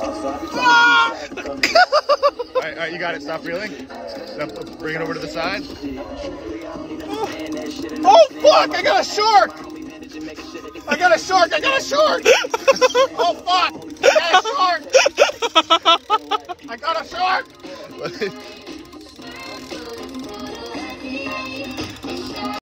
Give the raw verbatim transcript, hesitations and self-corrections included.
All right, all right, you got it. Stop reeling. Now bring it over to the side. Oh, fuck! I got a shark! I got a shark! I got a shark! Oh, fuck! I got a shark! I got a shark!